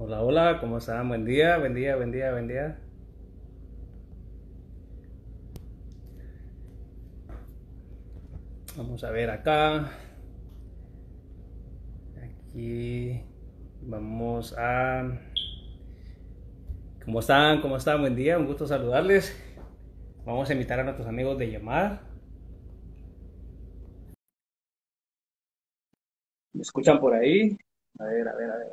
Hola, hola, ¿cómo están? Buen día, buen día, buen día, buen día. Vamos a ver acá. Aquí vamos a... ¿Cómo están? ¿Cómo están? Buen día, un gusto saludarles. Vamos a invitar a nuestros amigos de llamada. ¿Me escuchan por ahí? A ver, a ver, a ver.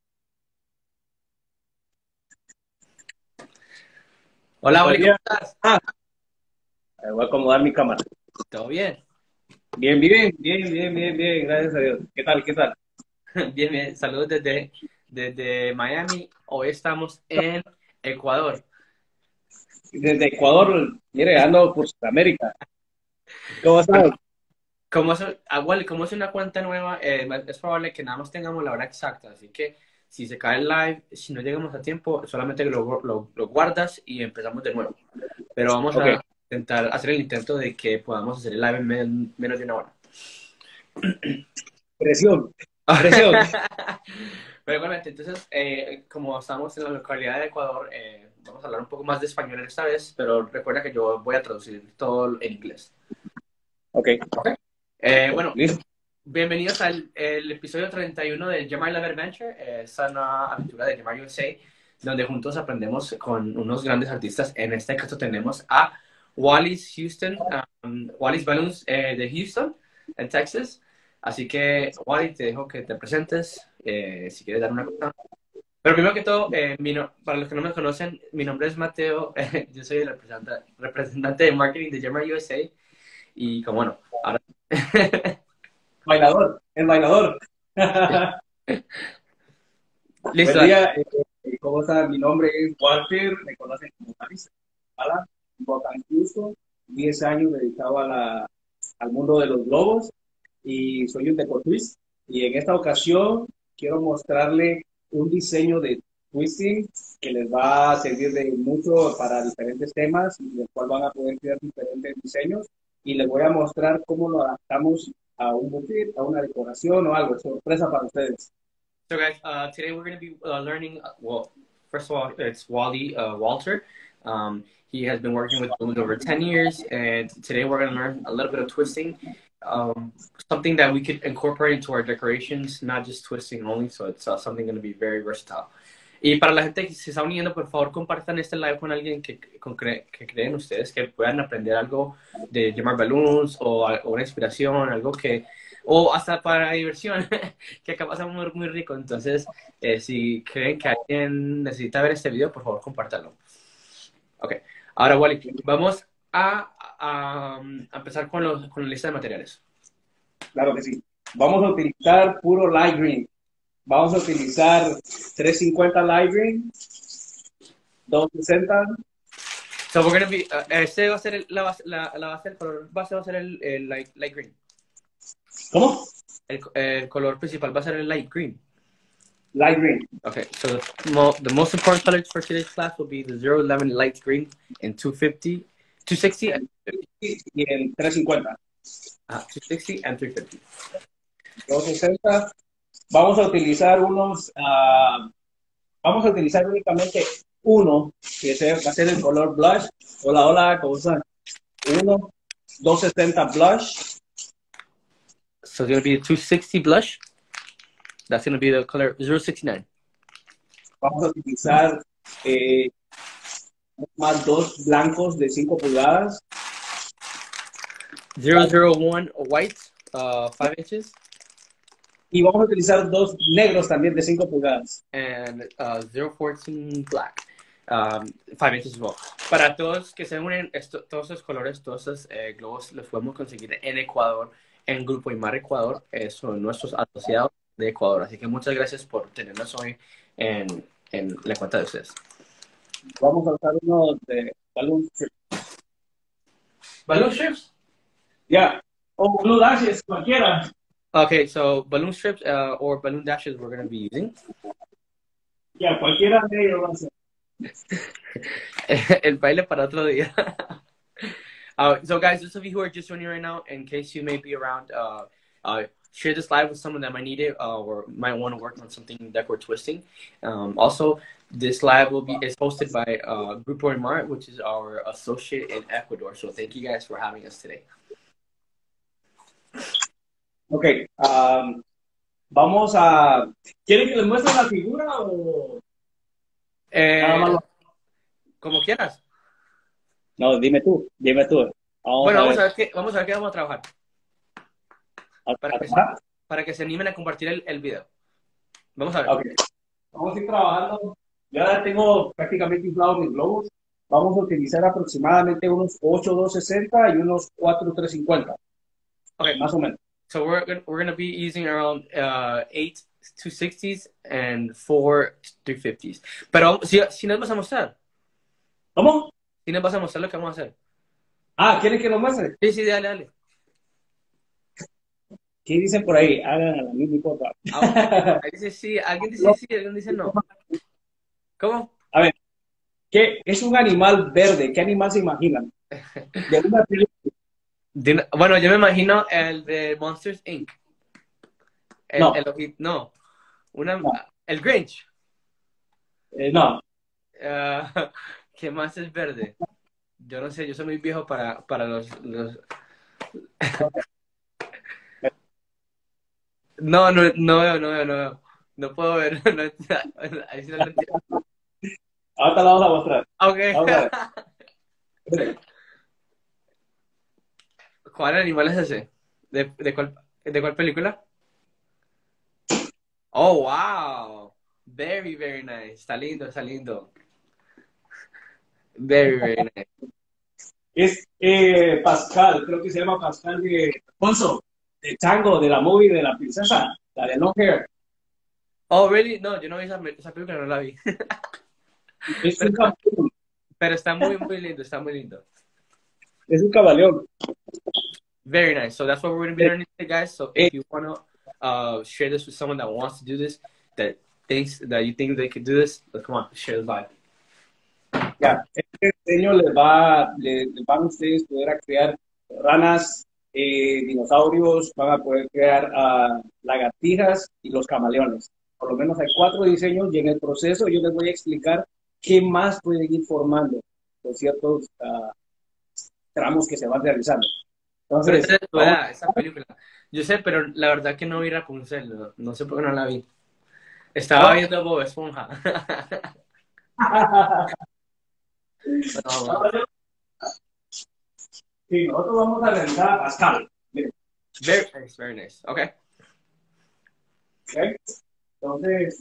Hola, Buen Oli, ¿cómo día. estás? Voy a acomodar mi cámara. ¿Todo bien? Bien, bien, bien, bien, bien, bien, gracias a Dios. ¿Qué tal? ¿Qué tal? Bien, bien. Saludos desde Miami. Hoy estamos en Ecuador. Desde Ecuador, mire, ando por Sudamérica. ¿Cómo Bueno, estás? Wally, como es una cuenta nueva, es probable que nada más tengamos la hora exacta. Así que si se cae el live, si no llegamos a tiempo, solamente lo guardas y empezamos de nuevo. Pero vamos Ok, a intentar hacer el intento de que podamos hacer el live en menos de una hora. presión, presión. Pero igualmente, entonces, como estamos en la localidad de Ecuador, vamos a hablar un poco más de español esta vez, pero recuerda que yo voy a traducir todo en inglés. Ok, ¿Ok? Bueno, listo. bienvenidos al el episodio 31 de Jamar Love Adventure, esta nueva aventura de Jamar USA, donde juntos aprendemos con unos grandes artistas. En este caso tenemos a Wallis Houston, Wallis Balloons de Houston, en Texas. Así que, Wally, te dejo que te presentes, si quieres dar una cosa. Pero primero que todo, para los que no me conocen, mi nombre es Mateo, yo soy el representante de marketing de Jamar USA, y como bueno, ahora... Bailador, el bailador. Listo, Buen dale. día, ¿cómo están? Mi nombre es Walter, me conocen como Marisa. Hola, Botan Houston, 10 años dedicado al mundo de los globos y soy un deportista. Y en esta ocasión quiero mostrarle un diseño de twisting que les va a servir de mucho para diferentes temas y del cual van a poder crear diferentes diseños. Y les voy a mostrar cómo lo adaptamos a un buffet, a una decoración o algo. Sorpresa para ustedes. So, guys, today we're going to be learning. Well, first of all, it's Wally Walter. He has been working with balloons over 10 years, and today we're going to learn a little bit of twisting, um, something that we could incorporate into our decorations, not just twisting only. So, it's something going to be very versatile. Y para la gente que se está uniendo, por favor, compartan este live con alguien que creen ustedes que puedan aprender algo de llamar balloons o una inspiración, algo que, o hasta para diversión, que acá pasa muy rico. Entonces, si creen que alguien necesita ver este video, por favor, compártanlo. Ok, ahora, Wally, vamos a empezar con la lista de materiales. Claro que sí. Vamos a utilizar puro light green. Vamos a utilizar 350 light green, 260. So, we're gonna be, este va a ser la base, el color base va a ser el light green. ¿Cómo? El color principal va a ser el light green. Light green. Okay, so the most important colors for today's class will be the 011 light green and 250, 260, and 350. Y el 350. 260 and 350. 260. Vamos a utilizar vamos a utilizar únicamente uno, va a ser el color blush. Hola, hola, ¿cómo están? Uno, 260 blush. So it's going to be a 260 blush. That's going to be the color 069. Vamos a utilizar eh, más dos blancos de 5 pulgadas. 001 white, 5 inches. Y vamos a utilizar dos negros también de 5 pulgadas. And 014 black, 5 inches as well. Para todos que se unen, todos esos colores, todos esos globos los podemos conseguir en Ecuador, en Grupo Imar Ecuador, son nuestros asociados de Ecuador. Así que muchas gracias por tenernos hoy en la cuenta de ustedes. Vamos a usar uno de balloon strip. Balloon strips? Ya. O blue dashes, cualquiera. Okay, so balloon strips or balloon dashes we're going to be using. Ya, cualquiera de ellos va a ser. El baile para otro día. So guys, those of you who are just joining right now, in case you may be around, share this live with someone that might need it or might want to work on something decor twisting. Also, this live is hosted by Grupo Aymar, which is our associate in Ecuador. So thank you guys for having us today. Ok, vamos a... ¿Quieren que les muestre la figura o...? Nada más Como quieras. No, dime tú. Bueno, vamos a ver qué vamos a trabajar. ¿Para Para que se animen a compartir el video. Vamos a ver. Okay. Vamos a ir trabajando. Yo ya tengo prácticamente inflados mis globos. Vamos a utilizar aproximadamente unos 8,260 y unos 4,350. Okay. Más o menos. So we're gonna be using around 8 260s and 4 350s. Pero si nos vas a mostrar. ¿Cómo? Si nos vas a mostrar lo que vamos a hacer. ¿Quieren que lo muestre? Sí, dale. ¿Qué dicen por ahí? Hagan a la misma hipota. Alguien dice sí, alguien dice no. ¿Cómo? A ver, ¿qué es un animal verde? ¿Qué animal se imaginan? De una película. Bueno, yo me imagino el de Monsters Inc. No. No. El Grinch. No. ¿Qué más es verde? Yo no sé, yo soy muy viejo para los... No veo. No puedo ver. Ahí sí no lo entiendo. Ahora la vamos a mostrar. Okay. Vamos a ver. ¿Cuál animal es ese? ¿De cuál película? Oh, wow. Very, very nice. Está lindo. Very, very nice. Es Pascal, creo que se llama Pascal de Alfonso, de Tango, de la movie de la princesa, la de Long Hair. Oh, really? No, yo no vi esa película, no la vi. Es un camaleón. Pero está muy, muy lindo, Es un camaleón. Very nice. So that's what we're going to be learning today, guys. So if you want to share this with someone that wants to do this, that you think they could do this, come on, share the vibe. Ya, este diseño les van a ustedes poder crear ranas, dinosaurios, van a poder crear lagartijas y los camaleones. Por lo menos hay 4 diseños y en el proceso yo les voy a explicar qué más pueden ir formando con ciertos tramos que se van realizando. Entonces, esa película. Yo sé, pero la verdad que no vi Rapunzel, no sé por qué no la vi. Estaba viendo Bob Esponja. Sí, nosotros vamos a realizar a Pascal. Very nice. Okay. Entonces,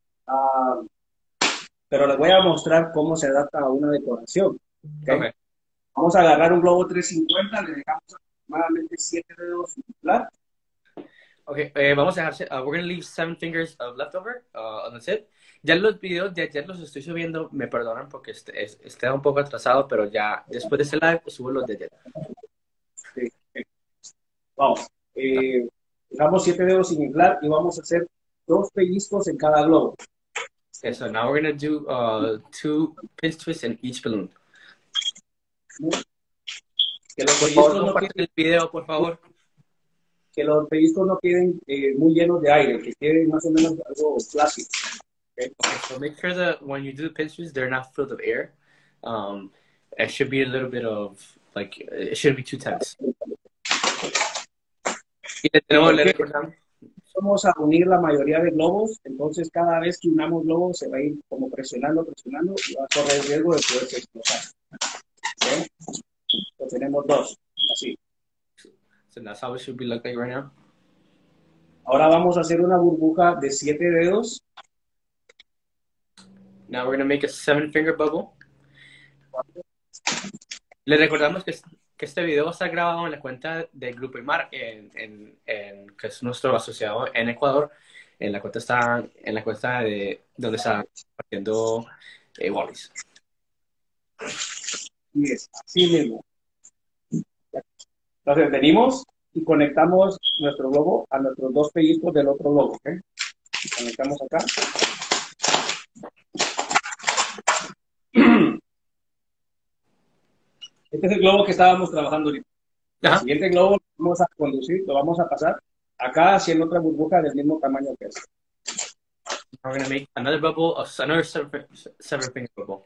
pero les voy a mostrar cómo se adapta a una decoración. Okay. Vamos a agarrar un globo 350, le dejamos aproximadamente 7 dedos inflar. Okay, vamos a dejar, we're going to leave 7 fingers of leftover on the tip. Ya los videos de ayer los estoy subiendo, me perdonan porque está un poco atrasado, pero ya después de ese live subo los de ayer. Sí. Vamos, dejamos 7 dedos sin inflar y vamos a hacer 2 pellizcos en cada globo. Okay, so now we're going to do 2 pinch twists in each balloon. Que los pellizcos no queden el video, por favor. Que los pellizcos no queden muy llenos de aire, que queden más o menos algo plástico. Okay, so make sure that when you do the pinch twists, they're not filled with air. It should be a little bit of, like, it shouldn't be too tense. Y vamos a unir la mayoría de globos, entonces cada vez que unamos globos se va a ir como presionando y va a correr el riesgo de poderse explotar. ¿Okay? Entonces tenemos 2, así. So that's how it should be looking right now. Ahora vamos a hacer una burbuja de 7 dedos. Now we're going to make a 7-finger bubble. Les recordamos que este video va a estar grabado en la cuenta del Grupo Aymar, que es nuestro asociado en Ecuador. En la cuenta de donde está partiendo Wallis. Así mismo. Entonces venimos y conectamos nuestro globo a nuestros 2 pellizcos del otro globo. ¿Okay? Conectamos acá. Este es el globo que estábamos trabajando ahorita. El siguiente globo lo vamos a conducir, lo vamos a pasar acá haciendo otra burbuja del mismo tamaño que esta. We're gonna make another bubble, another seven finger bubble.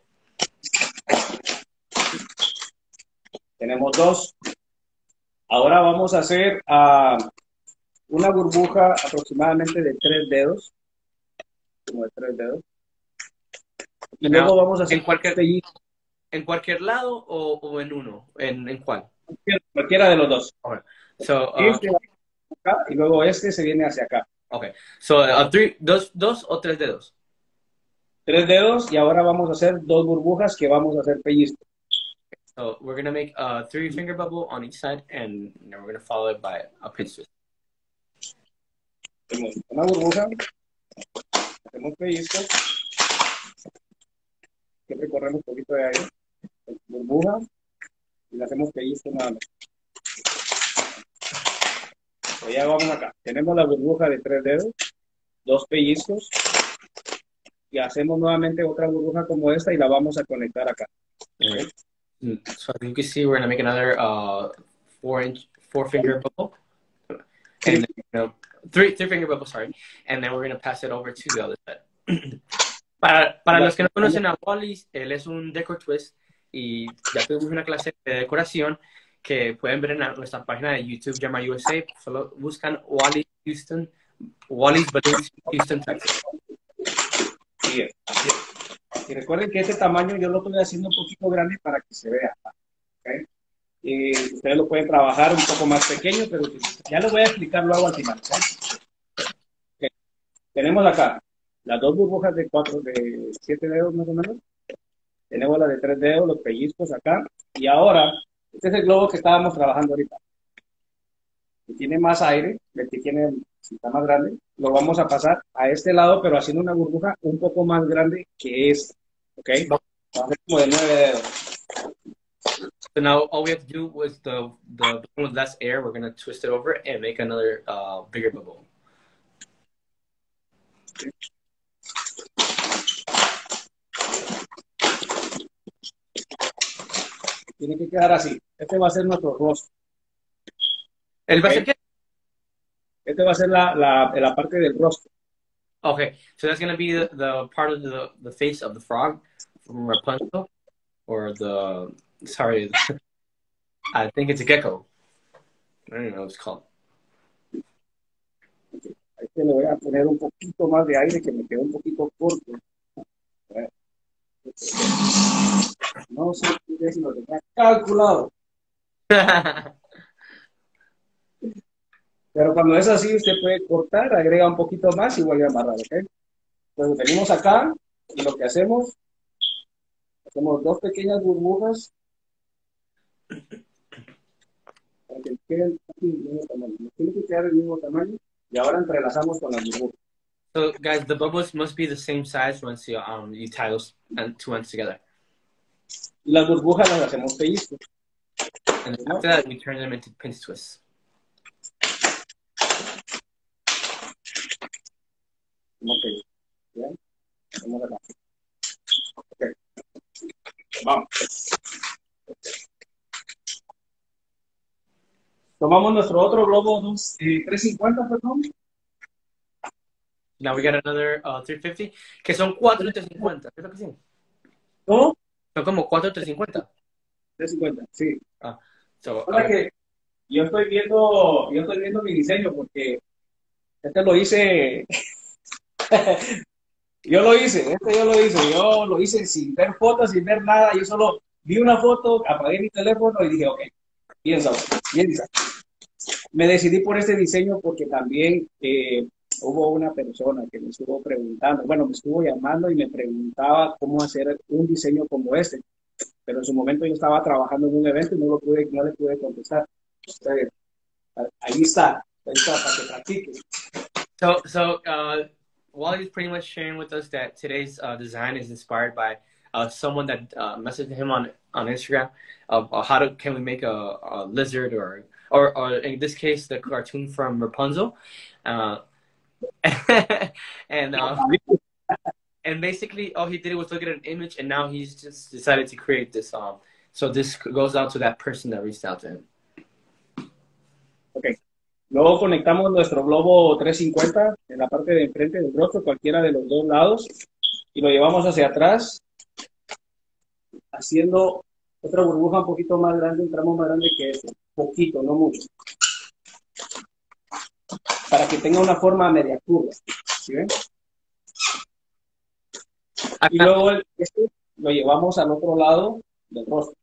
Tenemos dos. Ahora vamos a hacer una burbuja aproximadamente de 3 dedos, como de 3 dedos. Y luego vamos a hacer en cualquier lado o en uno, en cuál? Cualquiera de los dos. Okay. So, este va acá y luego este se viene hacia acá. Okay. So, dos o 3 dedos. 3 dedos y ahora vamos a hacer 2 burbujas que vamos a hacer pellizco. So we're gonna make a 3-finger bubble on each side, and then we're gonna follow it by a pinch twist. Hacemos una burbuja, hacemos pellizco, siempre corremos un poquito de aire, burbuja y le hacemos pellizco nuevamente. Pues ya vamos acá. Tenemos la burbuja de 3 dedos, 2 pellizcos y hacemos nuevamente otra burbuja como esta y la vamos a conectar acá. Okay. So as you can see, we're gonna make another 4-finger bubble, and then, three-finger bubble, sorry, and then we're gonna pass it over to the other side. Para los que no conocen a Wally, él es un decor twist y ya tuvimos una clase de decoración que pueden ver en nuestra página de YouTube, Llama USA. Solo buscan Wally's Balloons Houston, Texas. Bien. Y recuerden que este tamaño yo lo estoy haciendo un poquito grande para que se vea. ¿Okay? Ustedes lo pueden trabajar un poco más pequeño, pero ya les voy a explicar luego al final. ¿Okay? Tenemos acá las 2 burbujas de 7 dedos más o menos. Tenemos la de 3 dedos, los pellizcos acá. Y ahora, este es el globo que estábamos trabajando ahorita. Que tiene más aire, el que tiene, si está más grande, lo vamos a pasar a este lado, pero haciendo una burbuja un poco más grande que esta. ¿Ok? Vamos a hacer como de 9 dedos. So now all we have to do with the balloon with less air, we're going to twist it over and make another bigger bubble. Okay. Tiene que quedar así. Este va a ser nuestro rostro. ¿El va a ser qué? Este va a ser la parte del rostro. Okay, so that's going to be the part of the face of the frog from Rapunzel, or sorry, I think it's a gecko. I don't know what it's called. A este le voy a poner un poquito más de aire que me quedó un poquito corto. No sé si lo tenía calculado. Pero cuando es así, usted puede cortar, agrega un poquito más y vuelve a amarrar, ¿ok? Entonces venimos acá y lo que hacemos 2 pequeñas burbujas para que queden el mismo tamaño. Tiene que quedar el mismo tamaño y ahora entrelazamos con las burbujas. So guys, the bubbles must be the same size once you tie those two ends together. Y las burbujas las hacemos pellizcos. And then after that, we turn them into pinch twists. Ok. Bien. Vamos acá. Ok. Vamos. Tomamos nuestro otro globo 350, perdón. Now we got another 350, que son 4 350. ¿Es lo que sí? ¿Cómo? Son como 4 350. 350, sí. Ahora que yo estoy viendo mi diseño porque este lo hice. Yo lo hice sin ver fotos, sin ver nada. Yo solo vi una foto, apagué mi teléfono y dije, ok, piensa. Me decidí por este diseño porque también hubo una persona que me estuvo preguntando, me estuvo llamando y me preguntaba cómo hacer un diseño como este. Pero en su momento yo estaba trabajando en un evento y no le pude contestar. Entonces, ahí está para que practique. So Wally's pretty much sharing with us that today's design is inspired by someone that messaged him on Instagram of can we make a lizard or in this case the cartoon from Rapunzel, and basically all he did was look at an image and now he's just decided to create this. So this goes out to that person that reached out to him. Okay. Luego conectamos nuestro globo 350 en la parte de enfrente del rostro, cualquiera de los dos lados, y lo llevamos hacia atrás, haciendo otra burbuja un poquito más grande, un tramo más grande que este, poquito, no mucho, para que tenga una forma media curva. ¿Sí ven? Y Acá, luego este lo llevamos al otro lado del rostro.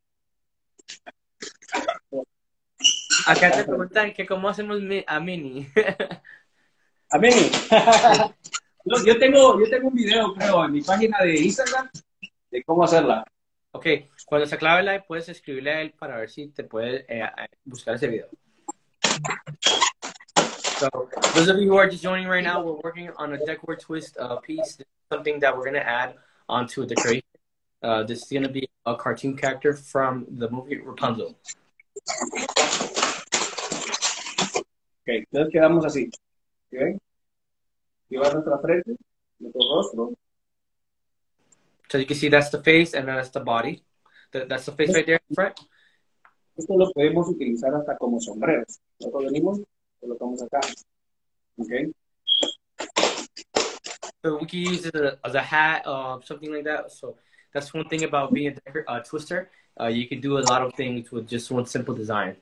acá te preguntan que cómo hacemos a Mini. Amén. Sí. Yo tengo un video, creo, en mi página de Instagram de cómo hacerla. Ok, cuando se clave live puedes escribirle a él para ver si te puede buscar ese video. So, those of you who are just joining right now, we're working on a decor twist piece. This is something that we're going to add onto a decoration. This is going to be a cartoon character from the movie Rapunzel. Ok, entonces quedamos así. ¿Sí ven? Llevar nuestra frente, nuestro rostro. So you can see that's the face and then that's the body. That's the face right there in front. Esto lo podemos utilizar hasta como sombreros. Nosotros venimos, colocamos acá. ¿Ok? So we can use it as a hat, something like that. So that's one thing about being a twister. You can do a lot of things with just one simple design.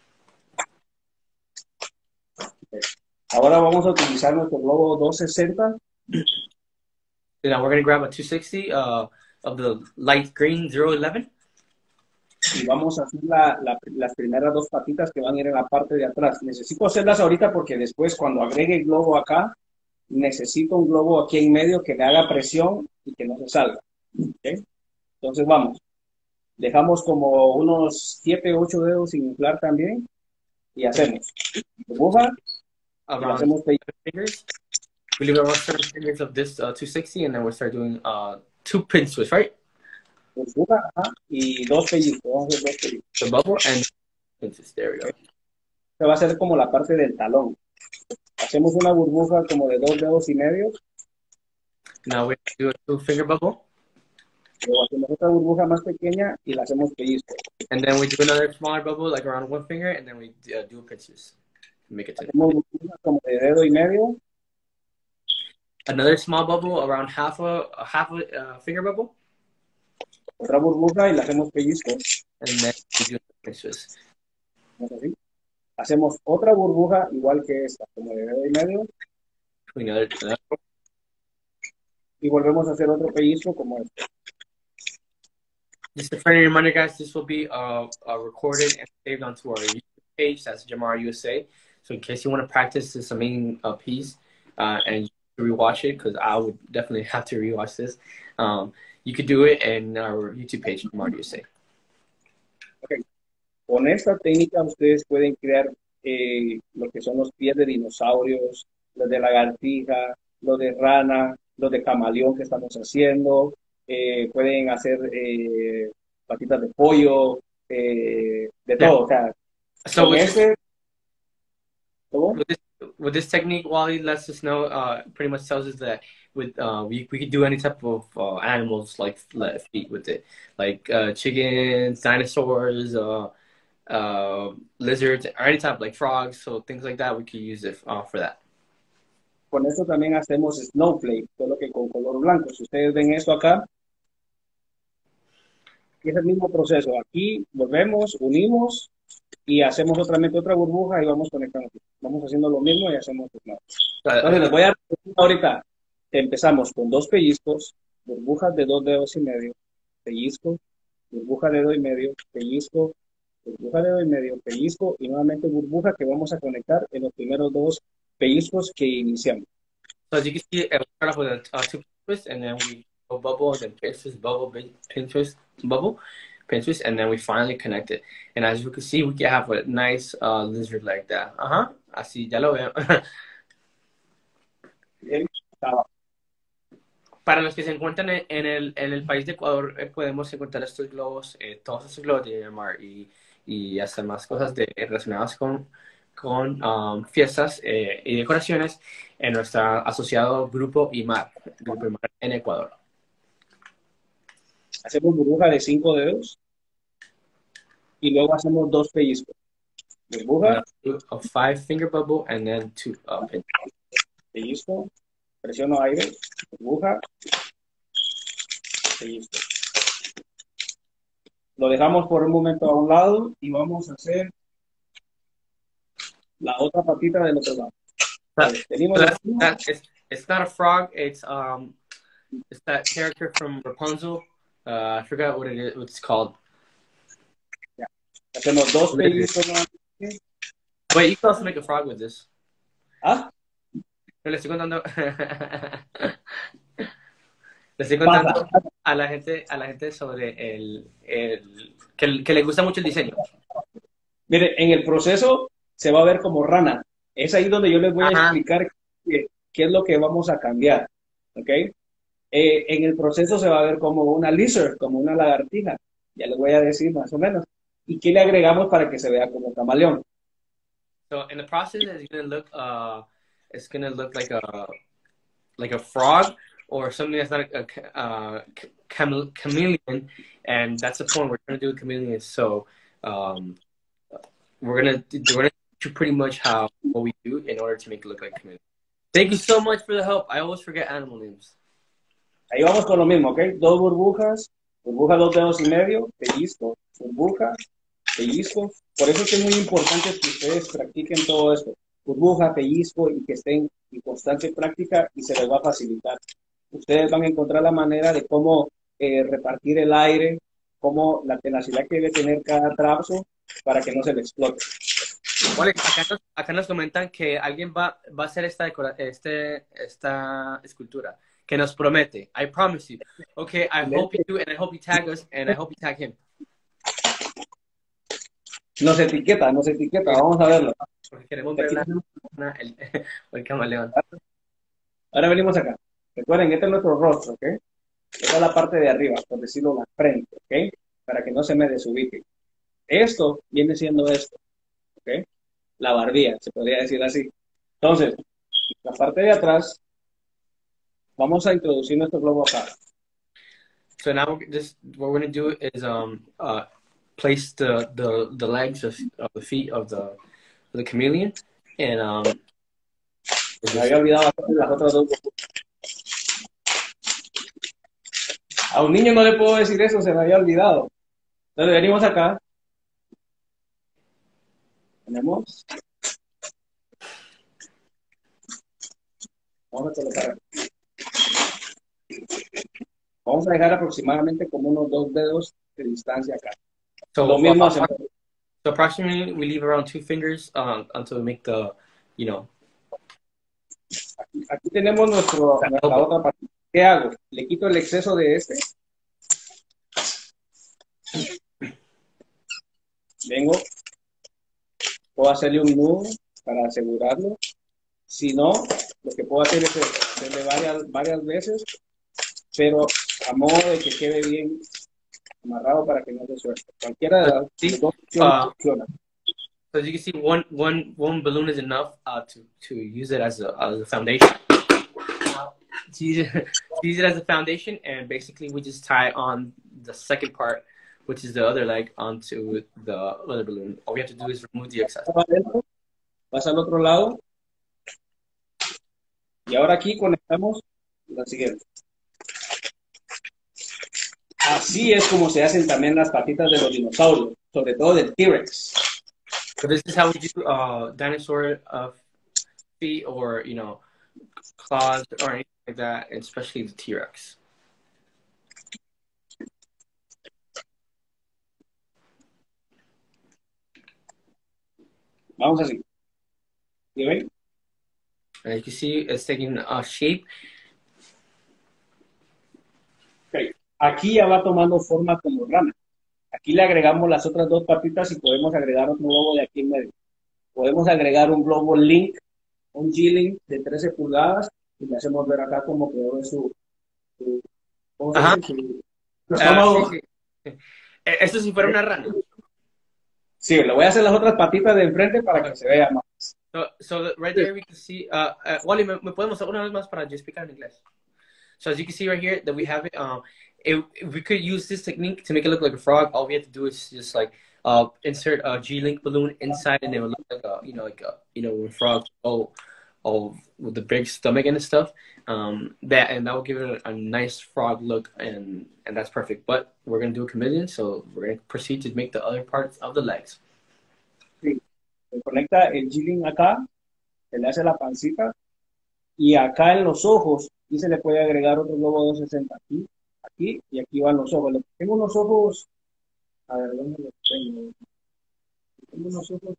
Okay. Ahora vamos a utilizar nuestro globo 260. Now we're going to grab a 260 of the light green 011. Y vamos a hacer las primeras dos patitas que van a ir en la parte de atrás. Necesito hacerlas ahorita porque después cuando agregue el globo acá, necesito un globo aquí en medio que le haga presión y que no se salga. ¿Okay? Entonces vamos. Dejamos como unos 7, 8 dedos sin inflar también y hacemos burbuja y la Around hacemos 7 fingers. We leave around 7 fingers of this 260 and then we'll start doing 2 pin twists, right? burbuja y dos pellizcos. Vamos a hacer dos pellizcos. The bubble and pin twist. There we go. Se va a hacer como la parte del talón. Hacemos una burbuja como de 2 dedos y medio. Now we do a 2-finger bubble. Luego hacemos otra burbuja más pequeña y la hacemos pellizco. And then we do another smaller bubble, like around 1 finger, and then we do a pin twist. Make it 10. Hacemos burbujas como de dedo y medio. Another small bubble, around half a finger bubble. Otra burbuja y la hacemos pellizco. And then we do a pin twist. Así. Hacemos otra burbuja igual que esta, como de dedo y medio. Another. Y volvemos a hacer otro pellizco como este. Just a friendly reminder, guys, this will be recorded and saved onto our YouTube page. That's Jamar USA. So in case you want to practice this amazing piece and you rewatch it, because I would definitely have to rewatch this, you could do it in our YouTube page, Jamar USA. Okay. Con esta técnica ustedes pueden crear lo que son los pies de dinosaurios, los de lagartija, los de rana, los de camaleón que estamos haciendo. Pueden hacer patitas de pollo, de todo. O sea, So ¿todo? with this technique, Wally lets us know, pretty much tells us that with we could do any type of animals like feet with it, like chickens, dinosaurs, lizards, or any type like frogs, so things like that. We could use it for that. Con esto también hacemos snowflake, solo que con color blanco. Si ustedes ven esto acá, es el mismo proceso. Aquí volvemos, unimos y hacemos otra burbuja y vamos conectando. Vamos haciendo lo mismo y hacemos snowflake. Entonces les voy a repetir ahorita. Empezamos con dos pellizcos, burbujas de 2 dedos y medio, pellizco, burbuja de dedo y medio, pellizco, burbuja de dedo y medio, pellizco y nuevamente burbuja que vamos a conectar en los primeros dos pellizcos que iniciamos. So as you can see, we start off with a 2 twist, and then we go bubble, then pin twist, bubble, pin twist, bubble, pin twist, and then we finally connect it. And as you can see, we can have a nice lizard like that. Así, ya lo veo. Bien, Para los que se encuentran en el país de Ecuador, podemos encontrar estos globos, todos estos globos de Myanmar y hasta más cosas relacionadas con fiestas y decoraciones en nuestro asociado Grupo IMAR en Ecuador. Hacemos burbuja de 5 dedos y luego hacemos 2 pellizcos. Burbuja. A 5-finger bubble and then 2 pin. Pellizco. Presiono aire. Burbuja. Pellizco. Lo dejamos por un momento a un lado y vamos a hacer la otra patita del otro lado. It's not a frog. It's that character from Rapunzel. I forgot what it's called. Yeah. Hacemos dos pellizcos. Wait, you can also make a frog with this. ¿Ah? Le estoy contando. Le estoy contando a la gente sobre que le gusta mucho el diseño. Mire, en el proceso se va a ver como rana. Es ahí donde yo les voy a explicar qué es lo que vamos a cambiar. ¿Ok? En el proceso se va a ver como una lizard, como una lagartija. Ya les voy a decir más o menos. ¿Y qué le agregamos para que se vea como camaleón? So in the process, it's gonna look like a frog or something that's not a chameleon, and that's the point we're gonna do with chameleons. So we're gonna do pretty much what we do in order to make it look like chameleon. Thank you so much for the help. I always forget animal names. Ahí vamos con lo mismo, ¿ok? Dos burbujas, burbuja 2 dedos y medio, pellizco, burbuja, pellizco. Por eso es que es muy importante que ustedes practiquen todo esto. Burbuja, pellizco y que estén en constante práctica y se les va a facilitar. Ustedes van a encontrar la manera de cómo repartir el aire, cómo la tenacidad que debe tener cada trazo para que no se le explote. Vale, acá nos comentan que alguien va a hacer esta escultura, que nos promete. I promise you. Okay, I hope you do, and I hope you tag us, and I hope you tag him. Nos etiqueta, vamos a verlo. Porque queremos ver el camaleón. Ahora venimos acá. Recuerden, este es nuestro rostro, ¿ok? Esta es la parte de arriba, por decirlo, la frente, ¿ok? Para que no se me desubique. Esto viene siendo esto, ¿ok? La barbilla, se podría decir así. Entonces, la parte de atrás, vamos a introducir nuestro globo acá. So now what we're going to do is place the legs of the feet of the chameleon, and me había olvidado las otras dos. A un niño no le puedo decir eso, se me había olvidado. Entonces venimos acá. Tenemos. Vamos a colocar aquí. Vamos a dejar aproximadamente como unos 2 dedos de distancia acá. So lo mismo so approximately we leave around 2 fingers until we make the, you know. Aquí tenemos nuestra otra parte. ¿Qué hago? Le quito el exceso de este. Vengo. Puedo hacerle un nudo para asegurarlo. Si no, lo que puedo hacer es hacerle varias veces, pero a modo de que quede bien amarrado para que no se suelte. Cualquiera de las dos opciones funciona. So as you can see, one balloon is enough to use it as a foundation. To use it as a foundation, and basically we just tie on the second part, which is the other leg, onto the other balloon. All we have to do is remove the excess. Vas al otro lado. Y ahora aquí conectamos la siguiente. Así es como se hacen también las patitas de los dinosaurios, sobre todo del T-Rex. So this is how we do dinosaur feet, or, you know, claws or anything like that, and especially the T-Rex. Vamos así. ¿Sí ven? And you can see it's taking a shape. Okay. Aquí ya va tomando forma como rana. Aquí le agregamos las otras dos patitas y podemos agregar otro globo de aquí en medio. Podemos agregar un globo Link, un G-Link de 13 pulgadas y le hacemos ver acá como quedó en su ¿cómo se dice? Su estómago. Sí. Esto si fuera una rana. Sí, le voy a hacer las otras patitas de enfrente para que se vea más. So right there we can see, Wally, me podemos una vez más para yo explicar en inglés. So as you can see right here that we have it, if we could use this technique to make it look like a frog. All we have to do is just like insert a G-Link balloon inside, and it will look like a, when frogs with the big stomach and stuff. That will give it a nice frog look, and that's perfect. But we're gonna do a chameleon, so we're gonna proceed to make the other parts of the legs. Sí. Se conecta el G-Link acá, se le hace la pancita, y acá en los ojos, y se le puede agregar otro globo 260 aquí, aquí, y aquí van los ojos. Tengo unos ojos, a ver, ¿dónde los tengo? Tengo unos ojos.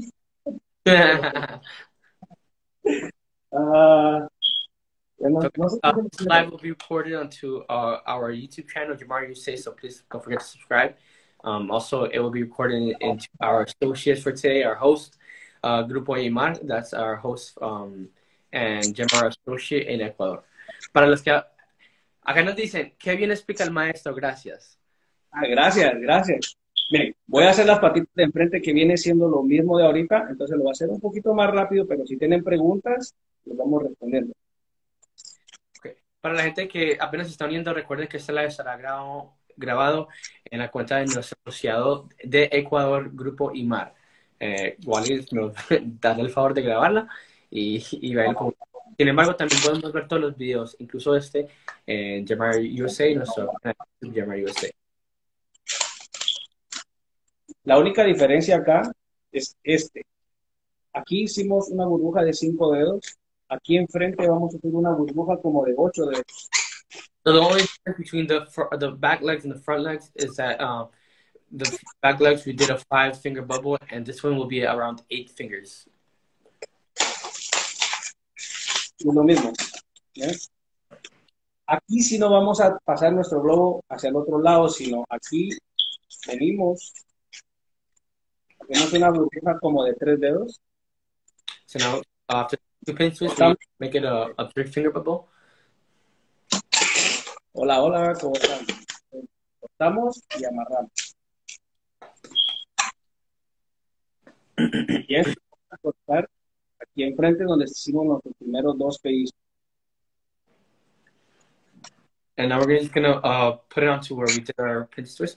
This live will be recorded onto our YouTube channel, Jamar USA, so please don't forget to subscribe. Also, it will be recorded into our associates for today, our host, Grupo Aymar, that's our host, and Jamar Associate in Ecuador. Para los que acá nos dicen, qué bien explica el maestro, gracias. Gracias, gracias. Miren, voy a hacer las patitas de enfrente que viene siendo lo mismo de ahorita, entonces lo voy a hacer un poquito más rápido, pero si tienen preguntas, les vamos respondiendo. Okay. Para la gente que apenas se está uniendo, recuerden que este live estará grabado en la cuenta de nuestro asociado de Ecuador, Grupo Aymar. Wally nos dará el favor de grabarla y ver cómo. Sin embargo, también podemos ver todos los videos, incluso en Jamar USA y nuestro canal de Jamar USA. La única diferencia acá es este. Aquí hicimos una burbuja de 5 dedos. Aquí enfrente vamos a hacer una burbuja como de 8 dedos. So the only difference between the back legs and the front legs is that the back legs we did a 5-finger bubble, and this one will be around 8 fingers. Es lo mismo. ¿Ves? Aquí sí no vamos a pasar nuestro globo hacia el otro lado, sino aquí venimos, hacemos una burbuja como de 3 dedos. So now after 2 pinches, we make it a 3-finger bubble. Hola, hola, ¿cómo están? Cortamos y amarramos. Y esto vamos a cortar aquí enfrente donde hicimos nuestros primeros 2 pellizcos. And now we're just gonna put it onto where we did our pinch twist.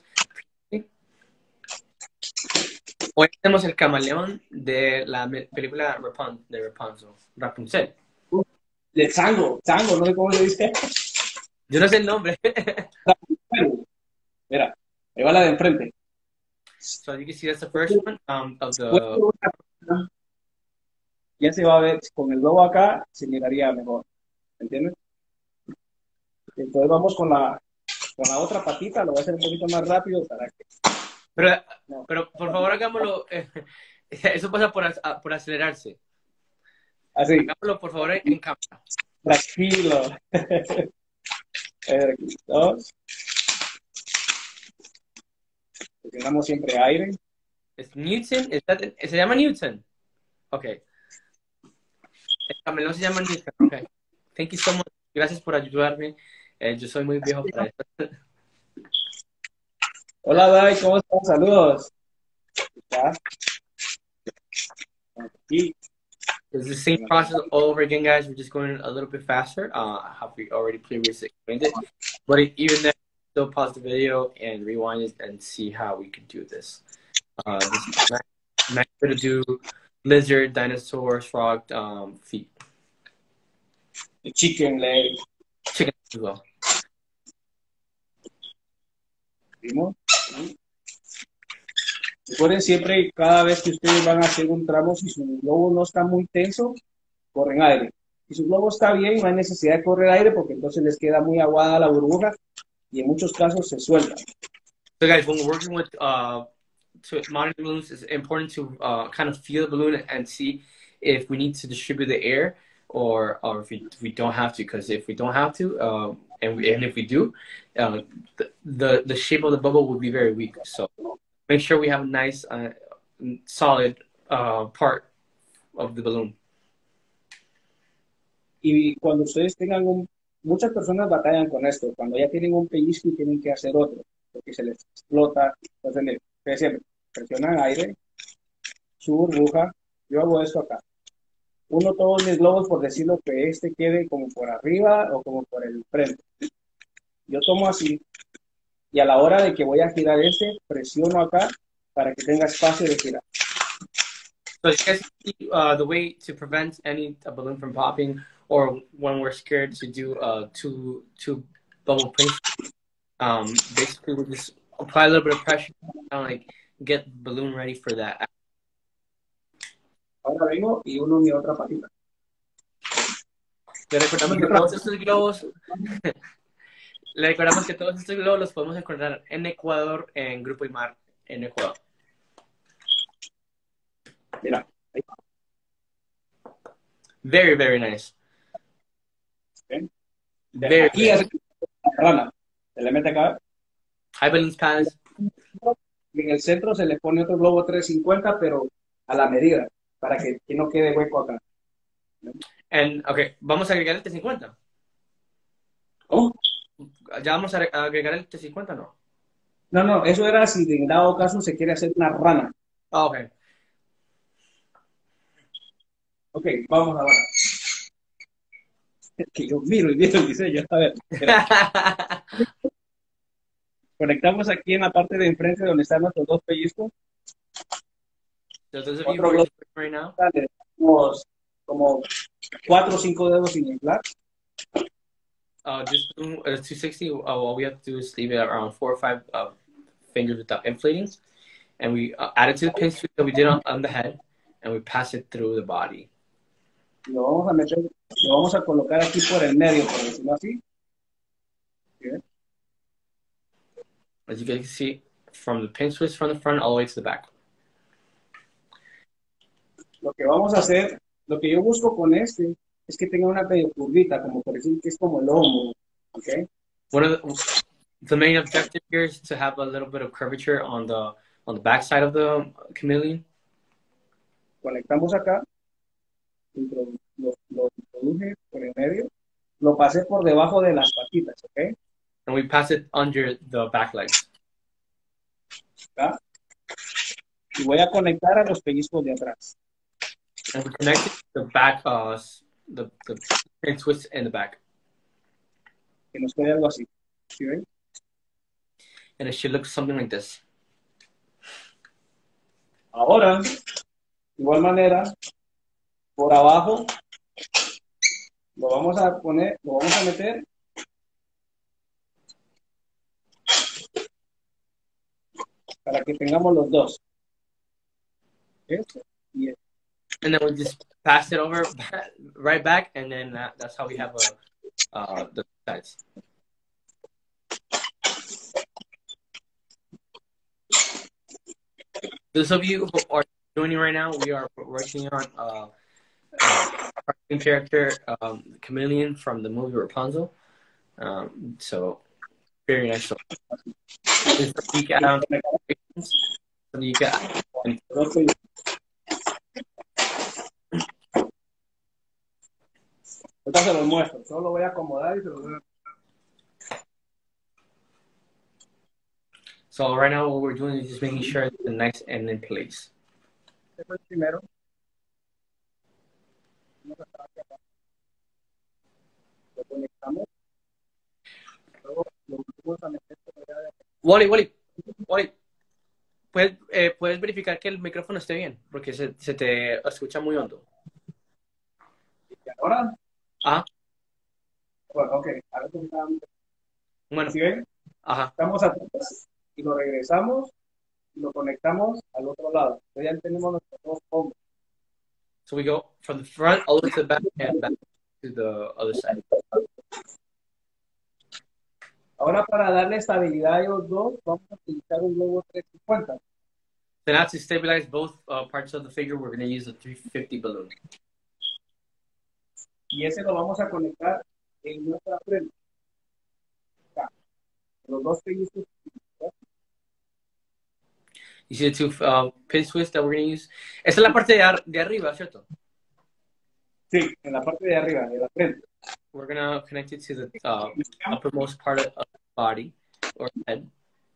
Hoy tenemos el camaleón de la película Rapunzel. De Tango, no sé cómo se dice. Yo no sé el nombre. Mira, ahí va la de enfrente. So you can see that's the first one of the. Ya se va a ver, con el globo acá se miraría mejor. ¿Entiendes? Entonces vamos con la otra patita, lo voy a hacer un poquito más rápido para que. Pero por favor hagámoslo. Eso pasa por acelerarse. Así. Hagámoslo por favor en cámara. Tranquilo. Aquí, 2. Tengamos siempre aire. ¿Es Newton? ¿Se llama Newton? Ok. El camaleón se llama Newton. Ok. Thank you so much. Gracias por ayudarme. Yo soy muy viejo para esto. Hola, Dai, ¿cómo están? Saludos. ¿Estás? Aquí. It's the same process all over again, guys. We're just going a little bit faster. Have we already previously explained it? But even then, still pause the video and rewind it and see how we could do this. This is nice to do lizard, dinosaurs, frog, feet. The chicken leg. Chicken as well. ¿Vimos? Recuerden siempre, cada vez que ustedes van a hacer un tramo, si su globo no está muy tenso, corren aire. Si su globo está bien, no hay necesidad de correr aire porque entonces les queda muy aguada la burbuja y en muchos casos se suelta. So guys, when we're working with modern balloons, it's important to kind of feel the balloon and see if we need to distribute the air or if we don't have to. Because if we don't have to, and if we do, the shape of the bubble will be very weak. So make sure we have a nice, solid part of the balloon. Y cuando ustedes tengan muchas personas batallan con esto, cuando ya tienen un pellizco y tienen que hacer otro, porque se les explota. Entonces, siempre presionan aire, su burbuja. Yo hago esto acá. Uno todos mis globos, por decirlo, que este quede como por arriba o como por el frente. Yo tomo así y a la hora de que voy a girar presiono acá para que tenga espacio de girar. So you guys see, the way to prevent any balloon from popping, or when we're scared to do two bubble pinch. Basically we just apply a little bit of pressure, kind of like get the balloon ready for that. Ahora vengo y uno mi otra patita. Le recordamos que todos estos globos, le recordamos que todos estos globos los podemos encontrar en Ecuador, en Grupo IMAR, en Ecuador. Mira. Ahí. Very, very nice. ¿Ven? Very, Aquí very. es la rana. Se le mete acá. High balloons pads. Y en el centro se le pone otro globo 350, pero a la medida, para que no quede hueco acá. And, okay, vamos a agregar el T50. ¿Cómo? ¿Ya vamos a agregar el T50 no? No, eso era si en dado caso se quiere hacer una rana. Oh, okay. Ok, vamos ahora. Que yo miro y miro el diseño. A ver, conectamos aquí en la parte de enfrente donde están nuestros dos pellizcos. So those of you Otro who are globo right now, le damos como 4 o 5 dedos sin inflar. this balloon, 260, all we have to do is leave it around 4 or 5 fingers without inflating. And we add it to the pinch that we did on the head, and we pass it through the body. Lo vamos a meter, lo vamos a colocar aquí por el medio, por decirlo así. ¿Sí? As you guys can see, from the pinch twist from the front all the way to the back. Lo que vamos a hacer, lo que yo busco con este, es que tenga una medio curvita, como por decir que es como el lomo, ¿ok? One of the main objective here is to have a little bit of curvature on the back side of the chameleon. Conectamos acá, lo introduje por el medio, lo pasé por debajo de las patitas, ¿ok? And we pass it under the back legs. ¿Acá? Y voy a conectar a los pellizcos de atrás. And we connect it to the back, the pin twist in the back. Que nos quede algo así. ¿Sí ven? And it should look something like this. Ahora, de igual manera, por abajo, lo vamos a poner, lo vamos a meter. Para que tengamos los dos. Este y este. And then we just pass it over right back, and then that's how we have the sides. Those of you who are joining right now, we are working on cartoon character Chameleon from the movie Rapunzel. So very nice. So you can Ahorita se los muestro, solo lo voy a acomodar y se los voy a... So right now what we're doing is just making sure the next end in place. Primero. Lo conectamos. Luego lo vamos a meter por allá de... Wally, ¿puedes verificar que el micrófono esté bien? Porque se te escucha muy hondo. ¿Y ahora? Ajá. Bueno, ok. A ver cómo está. Bueno. ¿Sí ven? Ajá. Estamos atrás y lo regresamos y lo conectamos al otro lado. Entonces ya tenemos nuestros dos hombros. So we go from the front all the way to the back and back to the other side. Ahora para darle estabilidad a ellos dos, vamos a utilizar un globo 350. So now to stabilize both parts of the figure, we're going to use a 350 balloon. Y ese lo vamos a conectar en nuestra frente. Acá. Los dos pellizcos. You see the two pin twists that we're going to use? Esta es la parte de arriba, ¿cierto? Sí, en la parte de arriba, de la frente. We're going to connect it to the uppermost part of the body or head.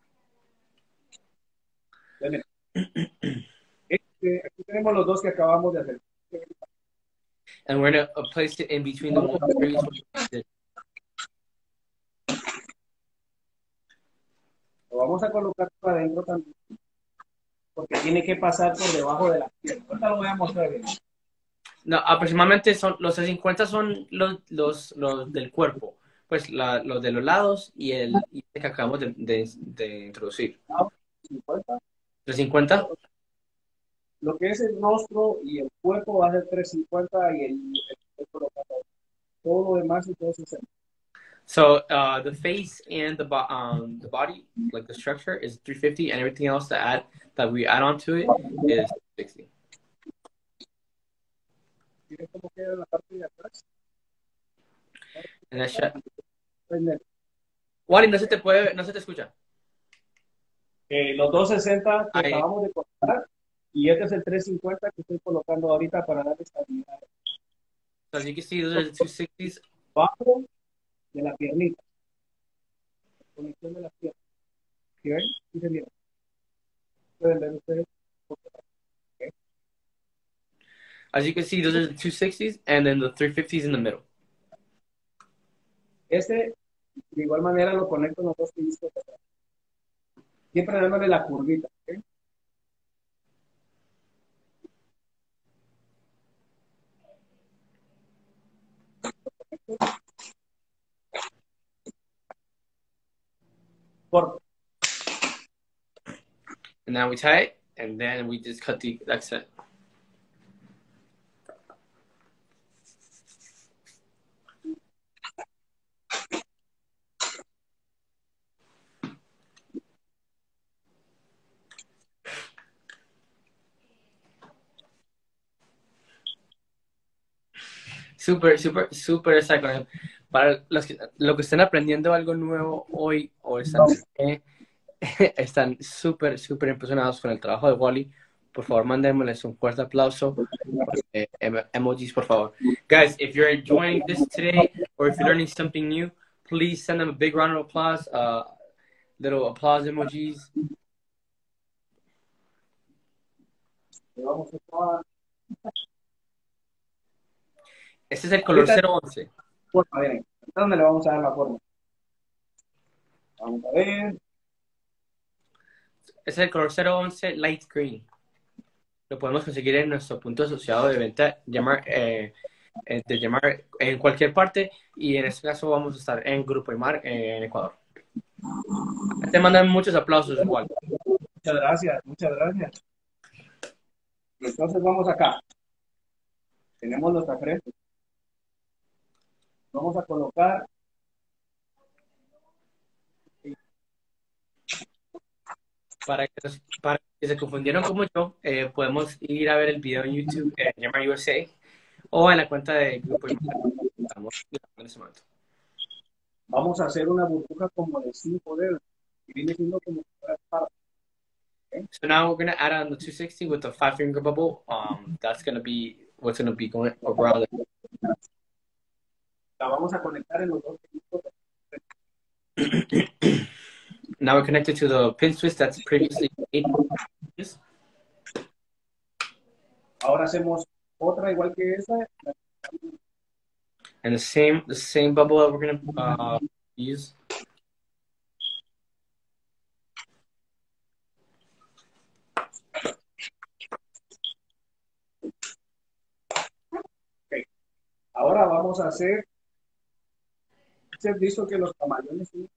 Aquí tenemos los dos que acabamos de hacer. And we're going to place it in between the one previous one. Lo vamos a colocar para adentro también. porque tiene que pasar por debajo de la piel. Ahorita lo voy a mostrar bien. No, aproximadamente son, los 350 son los del cuerpo, pues los de los lados y el que acabamos de introducir. 50. 350. Lo que es el rostro y el cuerpo va a ser 350 y el cuerpo lo pasa. Todo lo demás es 260. So the face and the body, like the structure, is 350, and everything else that we add on to it is 60. ¿Tienes cómo queda la parte de atrás? And that shit. Wally, no se te escucha. Los 260 que Ahí. acabamos de colocar y este es el 350 que estoy colocando ahorita para dar estabilidad. So as you can see, those are the 260s. Bajo de la piernita. Conexión de las piernas. ¿Sí ven? ¿Sí se vieron? Pueden ver ustedes. Okay. As you can see, those are the 260s, and then the 350s in the middle. Este, de igual manera, lo conecto en los dos pellizcos. Siempre dándole la curvita. ¿Okay? Corto. And now we tie it, and then we just cut the accent. Súper exacto. Para los que estén aprendiendo algo nuevo hoy o están súper impresionados con el trabajo de Wally, por favor, mándenles un fuerte aplauso. Emojis, por favor. Guys, if you're enjoying this today or if you're learning something new, please send them a big round of applause. Little applause emojis. Este es el color 011. Forma, miren. ¿Dónde le vamos a dar la forma? Vamos a ver. Este es el color 011 Light Green. Lo podemos conseguir en nuestro punto asociado de venta, llamar en cualquier parte, y en este caso vamos a estar en Grupo Aymar en Ecuador. Te mandan muchos aplausos igual. Muchas gracias, muchas gracias. Entonces vamos acá. Tenemos nuestra frente. Vamos a colocar Para que se confundieron como yo, podemos ir a ver el video en YouTube de Aymar USA o en la cuenta de Grupo Aymar. Estamos en ese momento. Vamos a hacer una burbuja como de 5 dedos. Y viene siendo como okay? So now we're going to add on the 260 with the 5-finger bubble. That's going to be what's going to be going around. La vamos a conectar en los dos pellizcos. Now we're connected to the pin twist that's previously made. Ahora hacemos otra igual que esa. And the same bubble that we're going to use. Okay. Ahora vamos a hacer. ¿Se has visto que los camaleones tienen?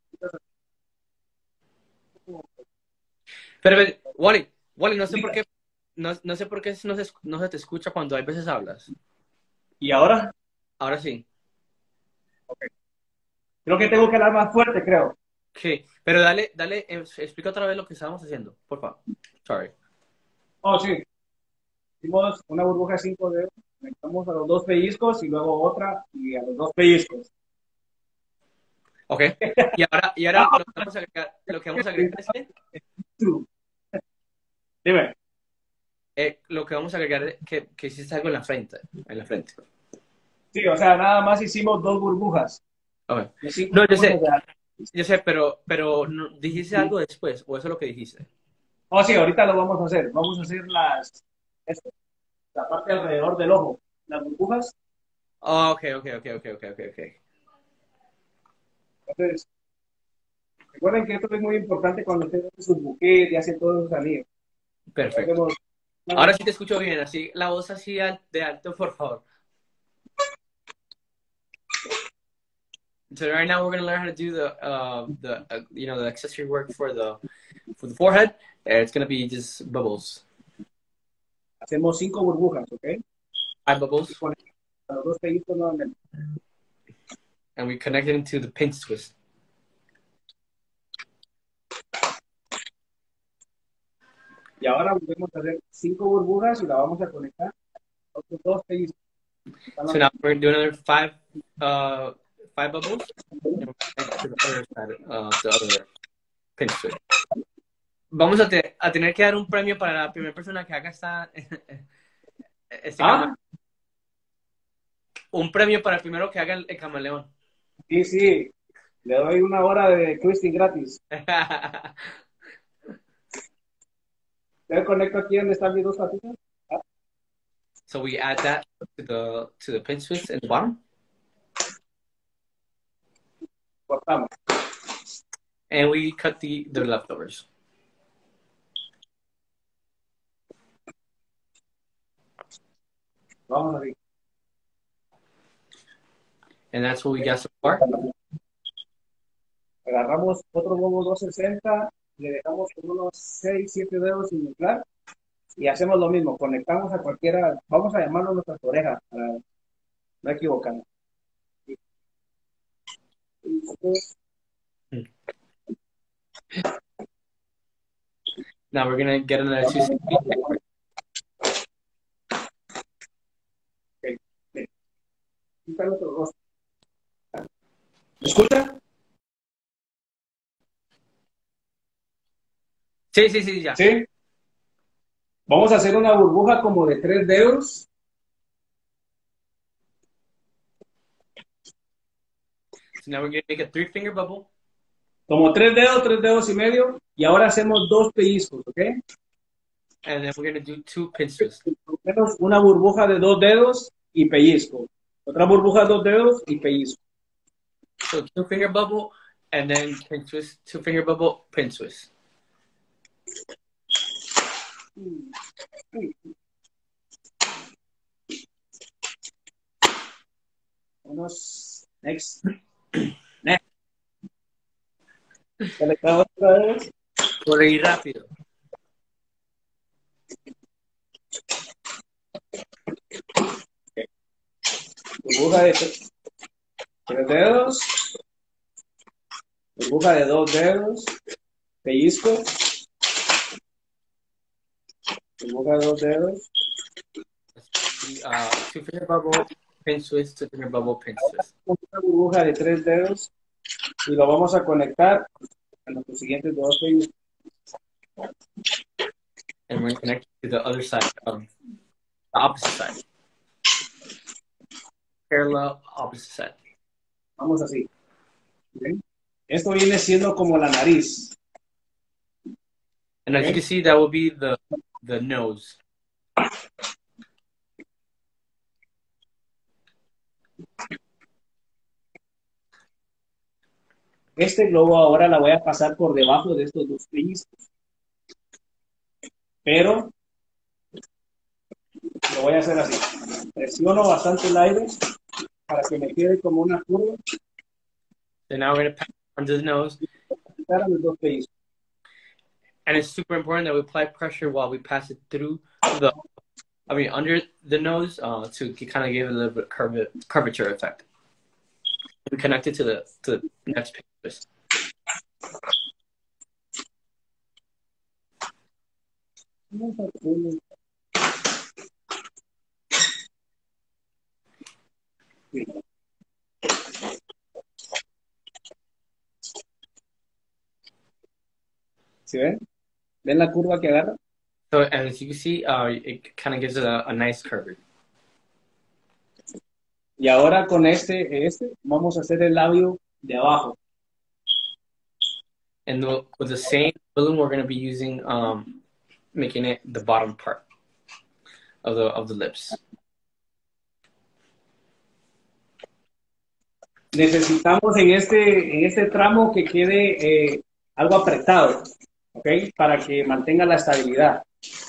Pero Wally, no sé por qué, no sé por qué no se te escucha cuando hay veces hablas. ¿Y ahora? Ahora sí. Okay. Creo que tengo que hablar más fuerte, creo. Sí, pero dale, explica otra vez lo que estábamos haciendo, por favor. Sorry. Oh, sí. Hicimos una burbuja de 5 dedos, conectamos a los dos pellizcos y luego otra y a los dos pellizcos. Ok. Y ahora lo que vamos a agregar es Dime. lo que vamos a agregar es que hiciste algo en la frente. Sí, o sea, nada más hicimos 2 burbujas. Okay. No, yo sé, pero ¿dijiste algo después o eso es lo que dijiste? Oh, sí, ahorita lo vamos a hacer. Vamos a hacer la parte alrededor del ojo. Las burbujas. Oh, ok. Entonces, recuerden que esto es muy importante cuando usted hace sus buquetes y hace todos sus anillos. Perfecto. Hacemos Ahora sí te escucho bien, así, la voz así de alto, por favor. So right now we're gonna learn how to do the accessory work for the forehead. And it's gonna be just bubbles, hacemos 5 burbujas, ¿ok? 5 Y bubbles, ponemos a los dos pellizcos nuevamente. and we connect it into the pinch twist. Y ahora volvemos a hacer 5 burbujas y la vamos a conectar a otros dos pellizcos. So now we're gonna do another 5 bubbles, and we're gonna connect to the other side, the other pinch twist. Vamos a tener que dar un premio para la primera persona que haga este ¿Ah? un premio para el primero que haga el camaleón. Sí, sí. Le doy 1 hora de twisting gratis. Te conecto aquí donde están mis dos patitas. ¿Ah? So we add that to the pinch twist in the bottom. Cortamos. And we cut the leftovers. Vamos a ver. And that's what we got so far. Agarramos otro bobo 260, le dejamos con unos 6, 7 dedos sin mezclar y hacemos lo mismo, conectamos a cualquiera, vamos a llamarlo nuestras orejas para no equivocarnos. Now we're gonna get another 260. ¿Me escucha? Sí, ya. Sí. Vamos a hacer una burbuja como de 3 dedos. So now we're gonna make a 3-finger bubble. Como 3 dedos y medio. Y ahora hacemos 2 pellizcos, ¿ok? And then we're gonna do 2 pinch twists. Una burbuja de 2 dedos y pellizco. Otra burbuja de 2 dedos y pellizco. So 2-finger bubble, and then pinch twist, 2-finger bubble, pinch twist. Vamos. Next. Next. Conectamos otra vez. Por ir rápido. Burbuja de 3 dedos. Burbuja de 2 dedos. Pellizco. Burbuja de 2 dedos. 2-finger bubble, pinch twist, 2-finger bubble, pinch twist. Una burbuja de 3 dedos y lo vamos a conectar a los siguientes 2 pellizcos. And we're gonna connect to the other side, the opposite side. Parallel, opposite side. Vamos así. ¿Bien? Esto viene siendo como la nariz. And as you can see, that will be the nose. Este globo ahora la voy a pasar por debajo de estos 2 pellizcos. Pero lo voy a hacer así. Presiono bastante el aire para que me quede como una curva. So now we're gonna pass under the nose. Para mis 2 pellizcos. And it's super important that we apply pressure while we pass it through under the nose to kind of give it a little bit curvature effect. We connect it to the next pinch. ¿Sí ven? ¿Ven la curva que agarra? So as you can see, it kind of gives it a nice curve. Y ahora con este vamos a hacer el labio de abajo. And with the same balloon, we're going to be using making it the bottom part of the lips. Necesitamos en este tramo que quede algo apretado, ¿ok? Para que mantenga la estabilidad.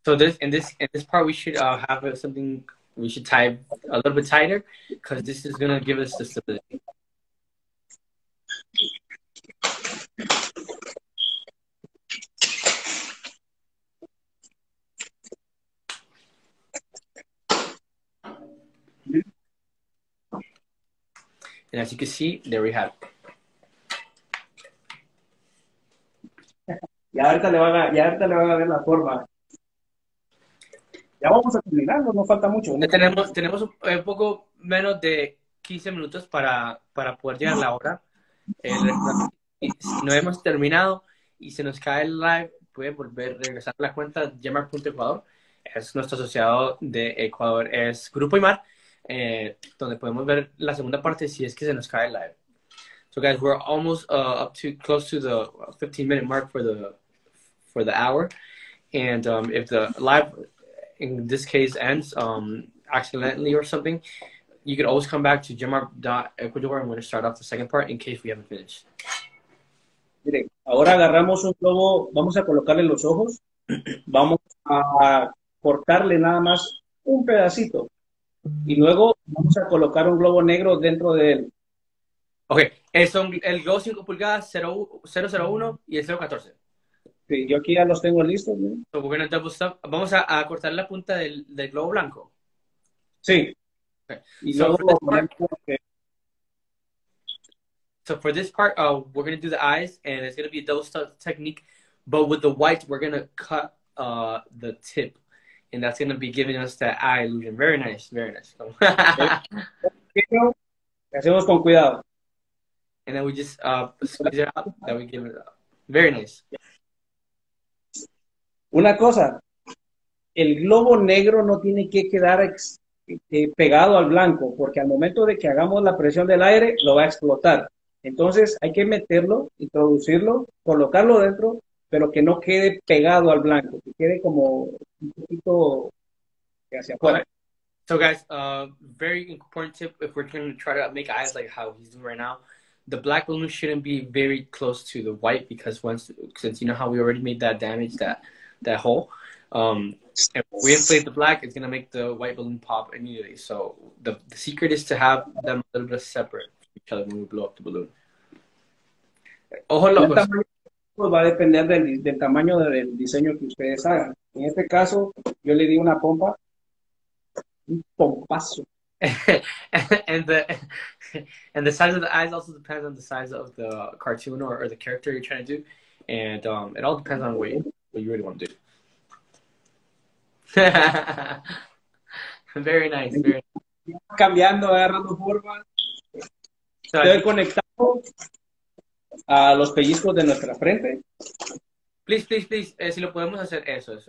So this part we should have something we should tie a little bit tighter because this is gonna give us the stability. And as you can see, there we have it. Ya ahorita le van a ver la forma. Ya vamos a terminar, no nos falta mucho. Tenemos un poco menos de 15 minutos para poder llegar a la hora. Si no hemos terminado y se nos cae el live, puede regresar a la cuenta Yamar.ecuador. Es nuestro asociado de Ecuador, es Grupo Imar, donde podemos ver la segunda parte si es que se nos cae el live. So guys, we're almost up to close to the 15-minute mark for the hour, and if the live in this case ends accidentally or something, you could always come back to Gemar.ecuador. I'm going to start off the second part in case we haven't finished. Mire, ahora agarramos un globo, vamos a colocarle los ojos, vamos a cortarle nada más un pedacito y luego vamos a colocar un globo negro dentro de él. Ok, son el globo 5 pulgadas 001 y el 014. Sí, yo aquí ya los tengo listos, ¿no? So we're gonna double stop. Vamos a cortar la punta del globo blanco. Sí. Okay. Y So luego for this part, we're gonna do the eyes, and it's gonna be a double stop technique, but with the white, we're gonna cut the tip, and that's gonna be giving us that eye illusion. Very nice, very nice. hacemos con cuidado. And then we just squeeze it out. Then we give it up. Very nice. Una cosa, el globo negro no tiene que quedar pegado al blanco, porque al momento de que hagamos la presión del aire, lo va a explotar. Entonces hay que meterlo, introducirlo, colocarlo dentro, pero que no quede pegado al blanco, que quede como un poquito hacia afuera. So guys, very important tip if we're going to try to make eyes like how he's doing right now. The black balloon shouldn't be very close to the white because since you know how we already made that damage, that hole, if we inflate the black, it's gonna make the white balloon pop immediately. So the secret is to have them a little bit separate from each other when we blow up the balloon. Ojo locos. Va a depender del tamaño del diseño que ustedes hagan. En este caso, yo le di una pompa, un pompazo. and the size of the eyes also depends on the size of the cartoon or the character you're trying to do, and it all depends on what you really want to do. Very nice. Very nice. Cambiando, agarrando forma. Estoy conectado a los pellizcos de nuestra frente. Please, si lo podemos hacer, eso.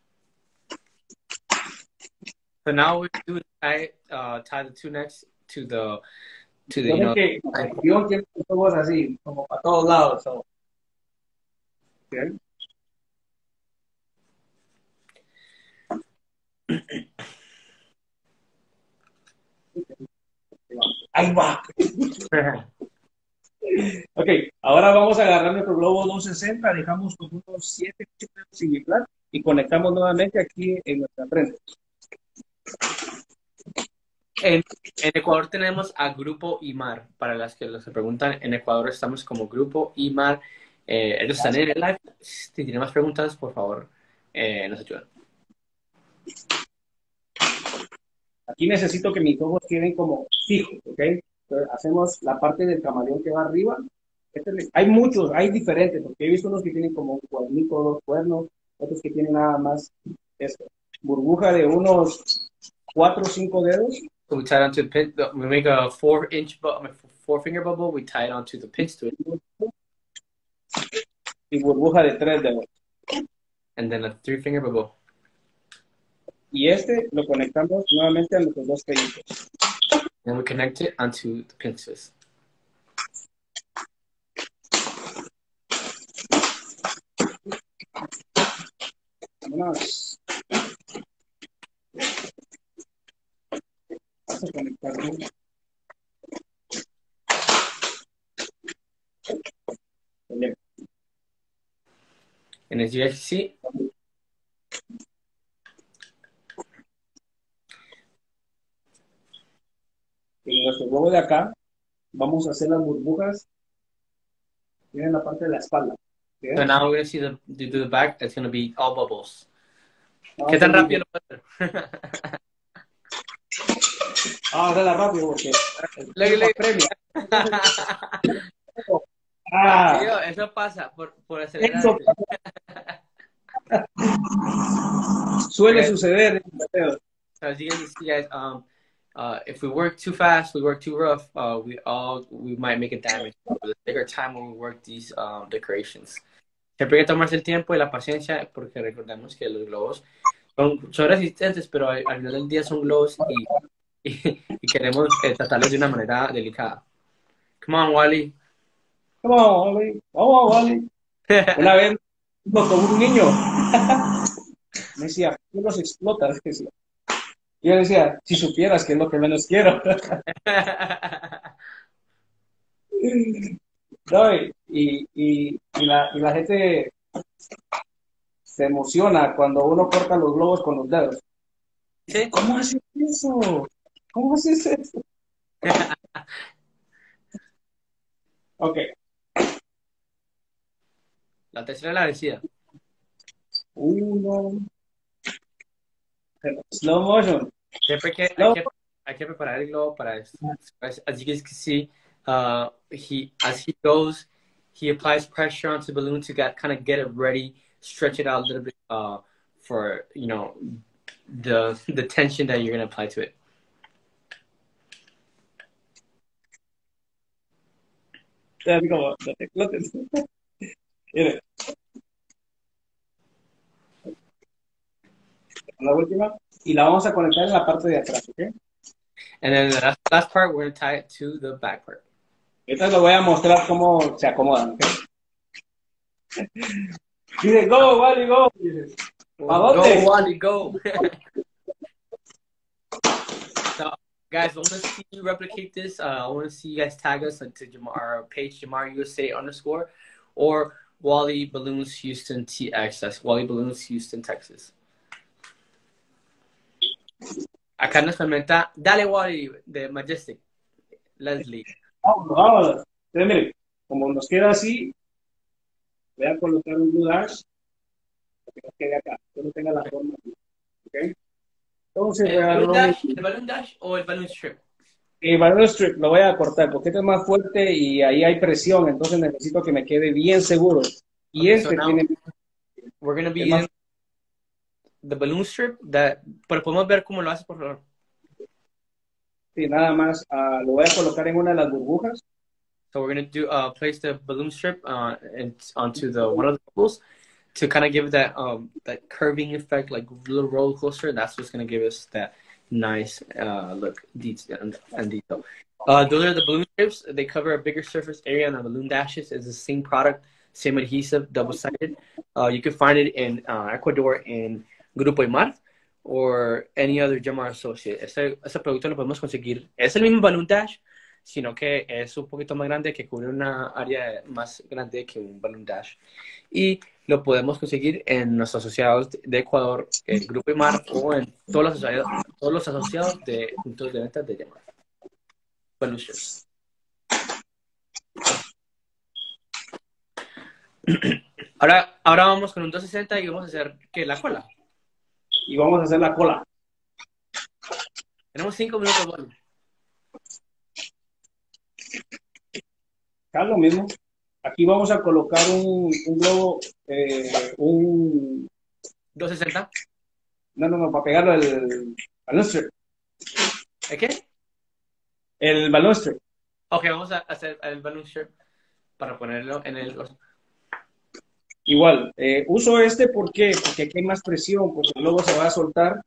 So now we do tie the two necks to the you know. Yo quiero que somos así, como para todos lados. So. Okay. Ahí va. Ok, ahora vamos a agarrar nuestro globo 260, dejamos como unos 7 sin inflar y conectamos nuevamente aquí en nuestra frente. En Ecuador tenemos a Grupo Imar. Para las que se preguntan, en Ecuador estamos como Grupo Imar. Ellos están en el live. Si tienen más preguntas, por favor, nos ayudan. Aquí necesito que mis ojos queden como fijos, ¿ok? Entonces, hacemos la parte del camaleón que va arriba. Hay diferentes, porque he visto unos que tienen como un cuernito, 2 cuernos, otros que tienen nada más esto. Burbuja de unos 4 o 5 dedos. So we tie it onto the pin. We make a 4-finger bubble. We tie it onto the pins to it. Y burbuja de 3 dedos. And then a 3-finger bubble. Y lo conectamos nuevamente a nuestros 2 pellizcos. And we connect it onto the pin twist. Vámonos. Vamos a conectarlo. And as you guys see, En nuestro globo de acá, vamos a hacer las burbujas, en la parte de la espalda. ¿Sí? So now we're gonna see the back. It's gonna be all bubbles. Vamos ¿Qué a hacer tan rápido lo puedes hacer? vamos a hacerla rápido porque el Luego, tiempo luego. apremia. Ah, Yo, eso pasa por eso acelerarte. suele Okay, suceder. so as you guys see, guys, if we work too fast, we work too rough, we might make a damage. So let's take our time when we work these decorations. Siempre hay que tomarse el tiempo y la paciencia, porque recordemos que los globos son resistentes, pero al final del día son globos y queremos tratarlos de una manera delicada. Come on, Wally. Vamos, Wally. Vamos, Wally. Una vez con un niño me decía, ¿qué los explotas? Decía. Y yo decía, si supieras que es lo que menos quiero. No, y la gente se emociona cuando uno corta los globos con los dedos. ¿Sí? ¿Cómo haces eso? ¿Cómo haces eso? Ok. La tercera es la vencida. Uno. Slow motion. Siempre que Slow. hay que preparar el globo para esto. As you guys can see, as he goes, he applies pressure onto the balloon to kind of get it ready, stretch it out a little bit for the tension that you're gonna apply to it. Así como, no te explotes. Mire, la última. Y la vamos a conectar en la parte de atrás, ¿ok? And then the last part, we're gonna tie it to the back part. Ahorita les voy a mostrar cómo se acomodan, ¿ok? Dice, go, Wally, go. Dice, ¿a dónde? Go, Wally, go. So, guys, I want to see you replicate this. I want to see you guys tag us to our page, Jamar USA _ or Wally Balloons Houston TX. That's Wally Balloons Houston, Texas. Acá nos comenta, dale Wally, de Majestic, Leslie. Vámonos, vámonos. Entonces, miren, como nos queda así, voy a colocar un blue dash para que nos quede acá, que no tenga la forma, ¿ok? Entonces voy a dar ¿El balloon dash o el balloon strip? el balloon strip lo voy a cortar porque este es más fuerte y ahí hay presión, entonces necesito que me quede bien seguro. Y Okay, este so tiene... we're going to be más, using the balloon strip, pero podemos ver cómo lo hace, por favor. sí, nada más lo voy a colocar en una de las burbujas. So we're going to place the balloon strip onto one of the bubbles to kind of give that curving effect, like a little roller coaster. That's what's going to give us that nice look and detail. Those are the balloon strips. They cover a bigger surface area, and the balloon dashes is the same product, same adhesive, double-sided. You can find it in Ecuador in Grupo Imar or any other Jamar associate. Este producto lo podemos conseguir. Es el mismo balloon dash, sino que es un poquito más grande, que cubre una área más grande que un balloon dash. Y lo podemos conseguir en nuestros asociados de Ecuador, el Grupo IMAR, o en todos los asociados de puntos de ventas de Jamar. Balloons. Ahora vamos con un 260 y vamos a hacer la cola. Y vamos a hacer la cola. Tenemos 5 minutos, bueno. Acá lo mismo. Aquí vamos a colocar un globo, un... 260. No, para pegarlo el balloon strip. ¿El qué? El balloon strip. Ok, vamos a hacer el balloon strip para ponerlo en el... Igual, uso este porque aquí hay más presión, porque luego se va a soltar.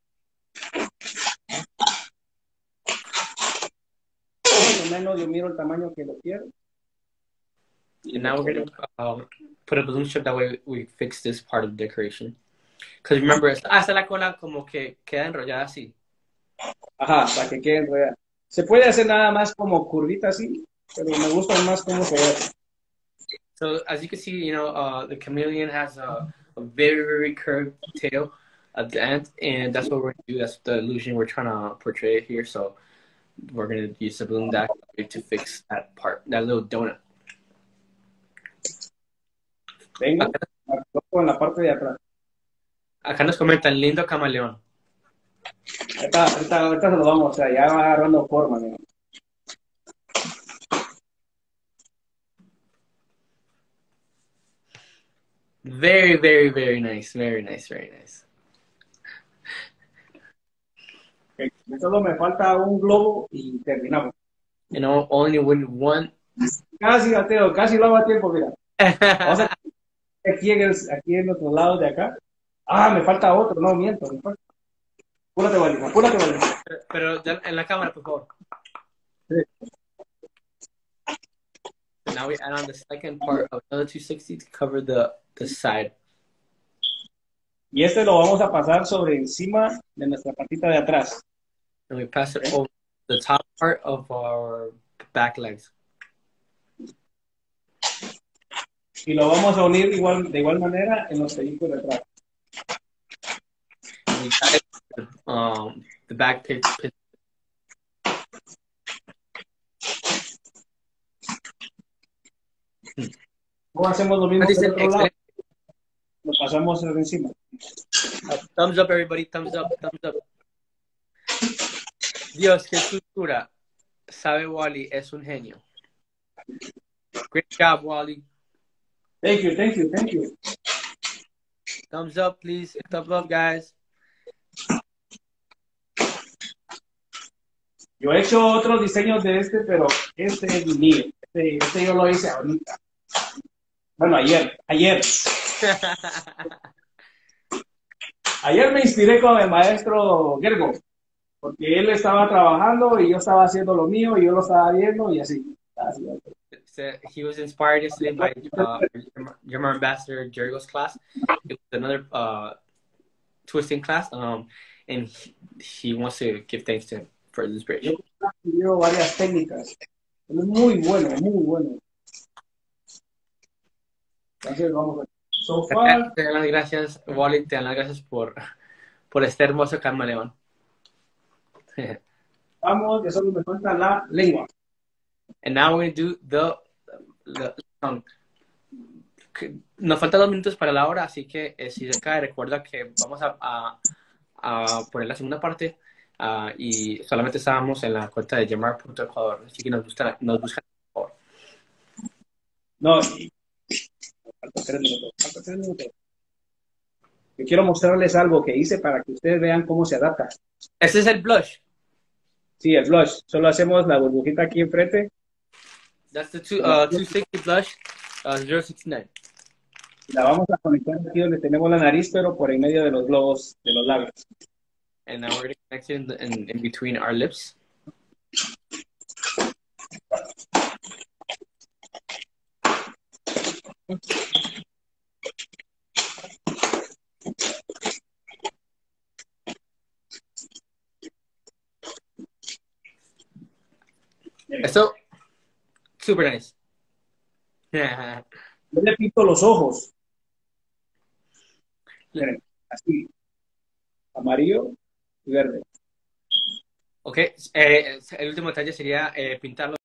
Más o menos yo miro el tamaño que lo quiero. And now we're going to put a balloon strip, that way we fix this part of the decoration. Because remember, hasta la cola como que queda enrollada así. Ajá, para que quede enredada. Se puede hacer nada más como curvita así, pero me gusta más cómo se ve. So as you can see, the chameleon has a very, very curved tail at the end, and that's what we're going to do. That's the illusion we're trying to portray here. So we're gonna use the balloon dash to fix that part, that little donut. Vengo con la parte de atrás. Acá nos comentan lindo camaleón. Ahorita se lo vamos, o sea, ya va agarrando forma. ¿No? Very, very, very nice. Very nice, very nice. Okay. Solo me falta un globo y terminamos. You know, only with one. Casi, Mateo, casi lo hago a tiempo, mira. Vamos a aquí en otro lado de acá. Ah, me falta otro, no, miento. Apúrate, Wally, apúrate, Wally. Pero en la cámara, por favor. Sí. Now we add on the second part of another 260 to cover the side. Y este lo vamos a pasar sobre encima de nuestra patita de atrás. And we pass it over the top part of our back legs. Y lo vamos a unir de igual manera en los pellizcos de atrás. And we tie it to, the back pit. ¿Cómo hacemos lo mismo que el otro lado? Lo pasamos por encima. Thumbs up, everybody. Thumbs up. Thumbs up. Dios, qué cultura. Sabe Wally, es un genio. Great job, Wally. Thank you, thank you, thank you. Thumbs up, please. Thumbs up, guys. Yo he hecho otros diseños de este, pero este es mío. Este yo lo hice ahorita. Bueno, ayer. Ayer me inspiré con el maestro Gergo, porque él estaba trabajando y yo estaba haciendo lo mío y yo lo estaba viendo y así. So he was inspired yesterday by German Ambassador Jergo's class. It was another twisting class, and he wants to give thanks to him for the inspiration. Yo varias técnicas. Él es muy bueno, muy bueno. Entonces vamos a so far. Te dan las gracias, Wally, te dan las gracias por este hermoso camaleón. Vamos, que solo me falta la lengua. And now we're going to do the tongue. Nos faltan 2 minutos para la hora, así que si se cae, recuerda que vamos a poner la segunda parte y solamente estábamos en la cuenta de Yamar.ecuador, así que nos buscan por favor. No, falta 3 minutos. Yo quiero mostrarles algo que hice para que ustedes vean cómo se adapta. Este es el blush. Sí, el blush. Solo hacemos la burbujita aquí enfrente. That's the 260 blush 069. La vamos a conectar aquí donde tenemos la nariz, pero por en medio de los globos de los labios. And now we're going to connect it in between our lips. Esto, super nice. Yo le pinto los ojos. Miren, así. Amarillo y verde. Ok, el último detalle sería pintarlo.